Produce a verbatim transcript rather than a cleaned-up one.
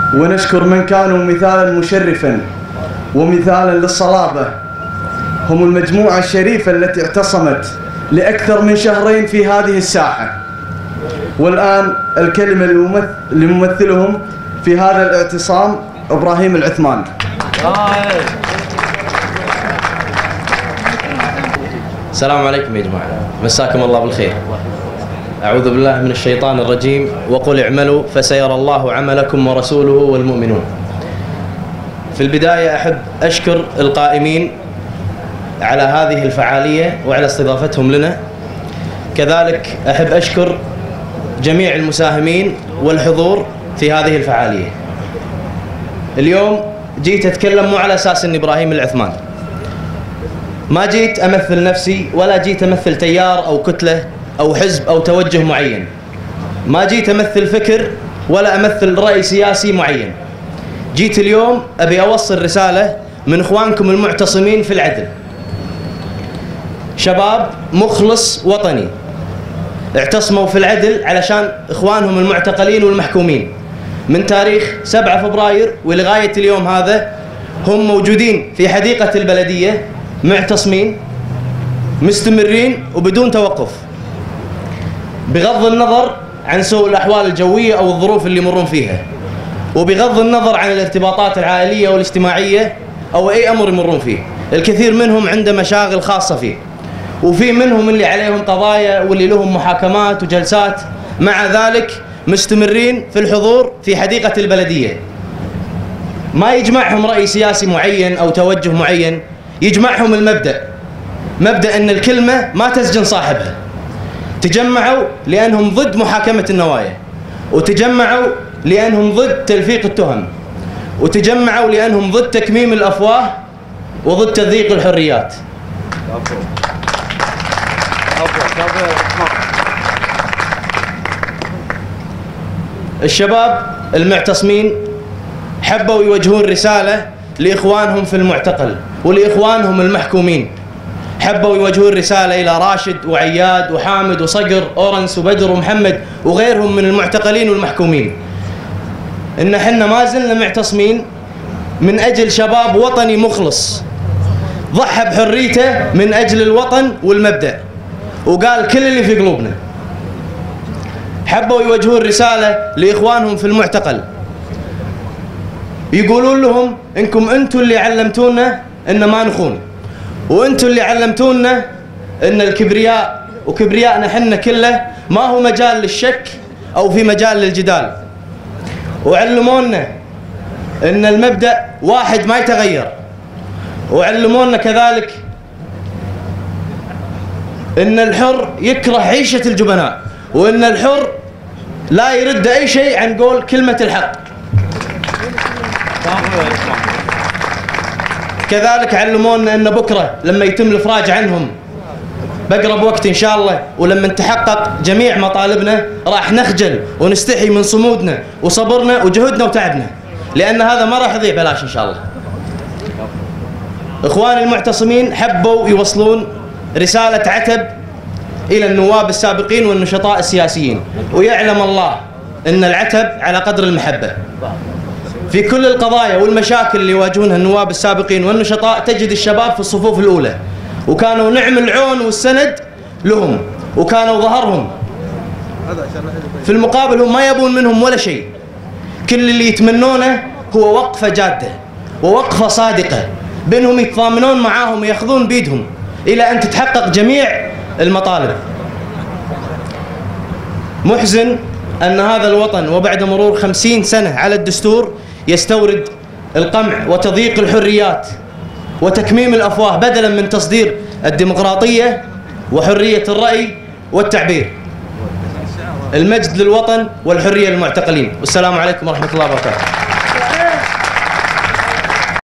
ونشكر من كانوا مثالا مشرفا ومثالا للصلابة، هم المجموعة الشريفة التي اعتصمت لأكثر من شهرين في هذه الساحة. والآن الكلمة لممثلهم في هذا الاعتصام إبراهيم العثمان. السلام عليكم يا جماعة، مساكم الله بالخير. أعوذ بالله من الشيطان الرجيم، وقل اعملوا فسيرى الله عملكم ورسوله والمؤمنون. في البداية أحب أشكر القائمين على هذه الفعالية وعلى استضافتهم لنا. كذلك أحب أشكر جميع المساهمين والحضور في هذه الفعالية. اليوم جيت أتكلم مو على أساس أني إبراهيم العثمان، ما جيت أمثل نفسي ولا جيت أمثل تيار أو كتلة أو حزب أو توجه معين، ما جيت أمثل فكر ولا أمثل رأي سياسي معين. جيت اليوم أبي أوصل رسالة من إخوانكم المعتصمين في العدل، شباب مخلص وطني اعتصموا في العدل علشان إخوانهم المعتقلين والمحكومين من تاريخ سبعة فبراير ولغاية اليوم هذا. هم موجودين في حديقة البلدية معتصمين مستمرين وبدون توقف، بغض النظر عن سوء الأحوال الجوية أو الظروف اللي يمرون فيها، وبغض النظر عن الارتباطات العائلية والاجتماعية أو أي أمر يمرون فيه. الكثير منهم عنده مشاغل خاصة فيه، وفي منهم اللي عليهم قضايا واللي لهم محاكمات وجلسات، مع ذلك مستمرين في الحضور في حديقة البلدية. ما يجمعهم رأي سياسي معين أو توجه معين، يجمعهم المبدأ، مبدأ أن الكلمة ما تسجن صاحبها. تجمعوا لأنهم ضد محاكمة النوايا، وتجمعوا لأنهم ضد تلفيق التهم، وتجمعوا لأنهم ضد تكميم الأفواه وضد تضييق الحريات. الشباب المعتصمين حبوا يوجهون رسالة لإخوانهم في المعتقل ولإخوانهم المحكومين. حبوا يوجهون رسالة إلى راشد وعياد وحامد وصقر أورنس وبدر ومحمد وغيرهم من المعتقلين والمحكومين، إن حنا ما زلنا معتصمين من أجل شباب وطني مخلص ضحى بحريته من أجل الوطن والمبدأ وقال كل اللي في قلوبنا. حبوا يوجهون رسالة لإخوانهم في المعتقل، يقولون لهم إنكم أنتم اللي علمتونا إن ما نخون، وأنتم اللي علمتونا إن الكبرياء وكبرياءنا حنا كله ما هو مجال للشك أو في مجال للجدال، وعلمونا إن المبدأ واحد ما يتغير، وعلمونا كذلك إن الحر يكره عيشة الجبناء، وإن الحر لا يرد أي شيء عن قول كلمة الحق. كذلك علمونا أن بكرة لما يتم الإفراج عنهم بقرب وقت إن شاء الله، ولما نتحقق جميع مطالبنا راح نخجل ونستحي من صمودنا وصبرنا وجهدنا وتعبنا، لأن هذا ما راح يضيع بلاش إن شاء الله. إخواني المعتصمين حبوا يوصلون رسالة عتب إلى النواب السابقين والنشطاء السياسيين، ويعلم الله أن العتب على قدر المحبة. في كل القضايا والمشاكل اللي يواجهونها النواب السابقين والنشطاء تجد الشباب في الصفوف الأولى، وكانوا نعم العون والسند لهم، وكانوا ظهرهم. في المقابل هم ما يبون منهم ولا شيء، كل اللي يتمنونه هو وقفة جادة ووقفة صادقة بأنهم يتضامنون معاهم ويأخذون بيدهم إلى أن تتحقق جميع المطالب. محزن أن هذا الوطن وبعد مرور خمسين سنة على الدستور يستورد القمع وتضييق الحريات وتكميم الأفواه بدلا من تصدير الديمقراطية وحرية الرأي والتعبير. المجد للوطن والحرية للمعتقلين، والسلام عليكم ورحمة الله وبركاته.